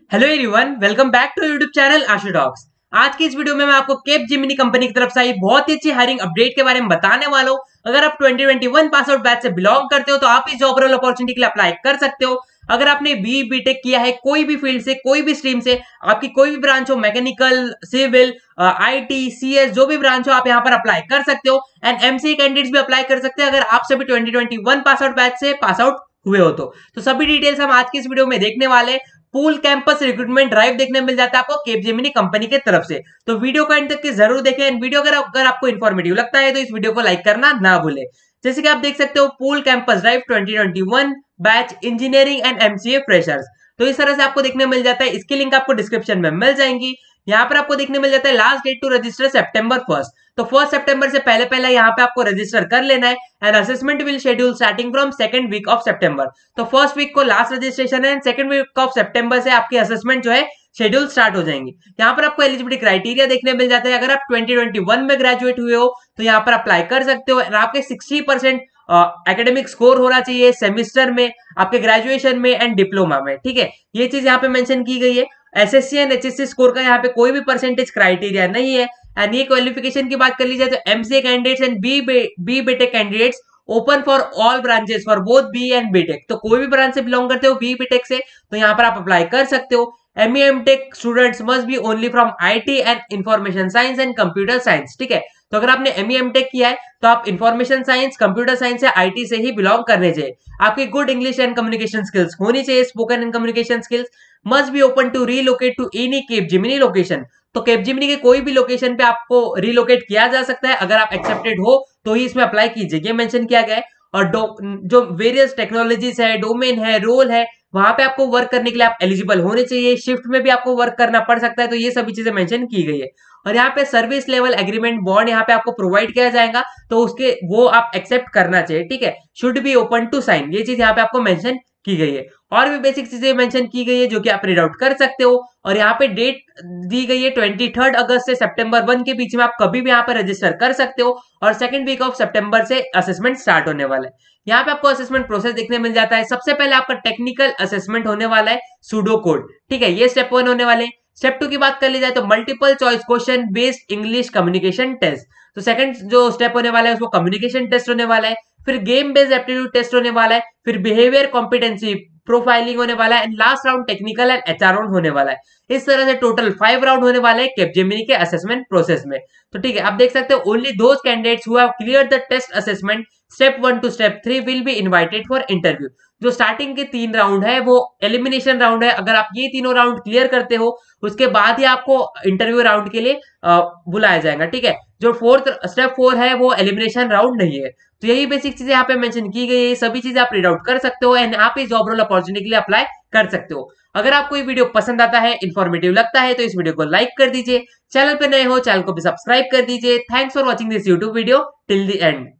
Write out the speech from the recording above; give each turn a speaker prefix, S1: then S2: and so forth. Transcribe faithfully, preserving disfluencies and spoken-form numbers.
S1: Hello everyone, welcome back to YouTube channel Ashu talks. आज की इस वीडियो में मैं आपको कैपजेमिनी कंपनी की तरफ से आई बहुत ही अच्छी हायरिंग अपडेट के बारे में बताने वाला हूं। अगर आप twenty twenty one pass out batch से बिलोंग करते हो तो आप इस जॉब रोल अपॉर्चुनिटी के लिए अप्लाई कर सकते हो। अगर आपने बी बीटेक किया है कोई भी फील्ड से, कोई भी स्ट्रीम से, आपकी कोई भी ब्रांच हो, मैकेनिकल, सिविल, आईटी, सीएस, जो भी ब्रांच हो, आप यहाँ पर अप्लाई कर सकते हो। एंड एमसीए कैंडिडेट्स भी अप्लाई कर सकते हैं अगर आप सभी twenty twenty one pass out batch से पास आउट हुए हो तो। तो सभी डिटेल्स हम आज की इस वीडियो में देखने वाले। पूल कैंपस रिक्रूटमेंट ड्राइव देखने मिल जाता है आपको कैपजेमिनी कंपनी के तरफ से। तो वीडियो को एंड तक के जरूर देखें। एंड वीडियो अगर, अगर आपको इन्फॉर्मेटिव लगता है तो इस वीडियो को लाइक करना ना भूलें। जैसे कि आप देख सकते हो, pool campus drive twenty twenty one batch engineering and MCA freshers, तो इस तरह से आपको देखने मिल जाता है। इसकी लिंक आपको डिस्क्रिप्शन में मिल जाएंगी। यहाँ पर आपको देखने मिल जाता है last date to register September first. तो फर्स्ट सितंबर से पहले पहले यहाँ पे आपको रजिस्टर कर लेना है। And assessment will schedule starting from second week of September. तो फर्स्ट वीक को लास्ट रजिस्ट्रेशन है and second week of September से आपकी असेसमेंट जो है शेड्यूल स्टार्ट हो जाएंगी। यहाँ पर आपको एलिजिबिलिटी क्राइटेरिया देखने मिल जाता है। अगर आप ट्वेंटी ट्वेंटी वन में ग्रेजुएट हुए हो तो यहाँ पर अप्लाई कर सकते हो। आपके सिक्सटी परसेंट एकेडमिक स्कोर होना चाहिए सेमिस्टर में, आपके ग्रेजुएशन में एंड डिप्लोमा में। ठीक है, ये चीज यहाँ पे मेंशन की गई है। एसएससी एंड एचएससी स्कोर का यहाँ पे कोई भी परसेंटेज क्राइटेरिया नहीं है। एंड ये क्वालिफिकेशन की बात कर ली जाए तो MCA candidates and B B B Tech candidates open for all branches for both B and B Tech. तो कोई भी ब्रांच से बिलोंग करते हो बी बीटेक से तो यहाँ पर आप अप्लाई कर सकते हो। ME M Tech students must be only from IT and information science and computer science. ठीक है, तो अगर आपने एमई एमटेक किया है तो आप इंफॉर्मेशन साइंस, कंप्यूटर साइंस या आईटी से ही बिलोंग करने चाहिए। आपकी good English and communication skills होनी चाहिए, spoken and communication skills. Must be open to relocate to any Capgemini location. तो कैपजेमिनी के कोई भी लोकेशन पे आपको रीलोकेट किया जा सकता है। अगर आप एक्सेप्टेड हो तो ही इसमें अप्लाई कीजिए, ये मेंशन किया गया है। और जो वेरियस टेक्नोलॉजीज है, डोमेन है, रोल है, वहां पे आपको वर्क करने के लिए आप एलिजिबल होने चाहिए। शिफ्ट में भी आपको वर्क करना पड़ सकता है। तो ये सभी चीजें मेंशन की गई है। और यहाँ पे सर्विस लेवल एग्रीमेंट बॉन्ड यहाँ पे आपको प्रोवाइड किया जाएगा, तो उसके वो आप एक्सेप्ट करना चाहिए। ठीक है, should be open to sign, ये चीज यहाँ पे आपको मेंशन की गई है। और भी बेसिक चीजें मेंशन की गई है जो कि आप रीड आउट कर सकते हो। और यहाँ पे डेट दी गई है ट्वेंटी थर्ड अगस्त से सितंबर वन के बीच में आप कभी भी यहाँ पे रजिस्टर कर सकते हो। और सेकंड वीक ऑफ सितंबर से असेसमेंट स्टार्ट होने वाला है। यहाँ पे आपको असेसमेंट प्रोसेस देखने मिल जाता है। सबसे पहले आपका टेक्निकल असेसमेंट होने वाला है, सूडो कोड। ठीक है, ये स्टेप वन होने वाले। स्टेप टू की बात कर ली जाए तो multiple choice question based English communication test. तो सेकंड जो स्टेप होने वाला है उसको कम्युनिकेशन टेस्ट होने वाला है। फिर गेम बेस्ड एप्टीट्यूड टेस्ट होने वाला है। फिर बिहेवियर कॉम्पिटेंसी प्रोफाइलिंग होने वाला है। And last round technical and HR round होने वाला है। इस तरह से टोटल फाइव राउंड होने वाले हैं कैपजेमिनी के असेसमेंट प्रोसेस में। तो ठीक है, आप देख सकते हो only those candidates who have clear the test assessment step one two step three will be invited for interview. जो स्टार्टिंग के तीन राउंड है वो एलिमिनेशन राउंड है। अगर आप ये तीनों राउंड क्लियर करते हो उसके बाद ही आपको इंटरव्यू राउंड के लिए बुलाया जाएगा। ठीक है, जो फोर्थ स्टेप फोर है वो एलिमिनेशन राउंड नहीं है। तो यही बेसिक चीजें यहाँ पे मेंशन की गई है। सभी चीजें आप रीड आउट कर सकते हो एंड आप इस जॉब रोल अपॉर्चुनिटी के लिए अप्लाई कर सकते हो। अगर आपको ये वीडियो पसंद आता है, इन्फॉर्मेटिव लगता है तो इस वीडियो को लाइक कर दीजिए। चैनल पे नए हो चैनल को भी सब्सक्राइब कर दीजिए। Thanks for watching this YouTube video till the and.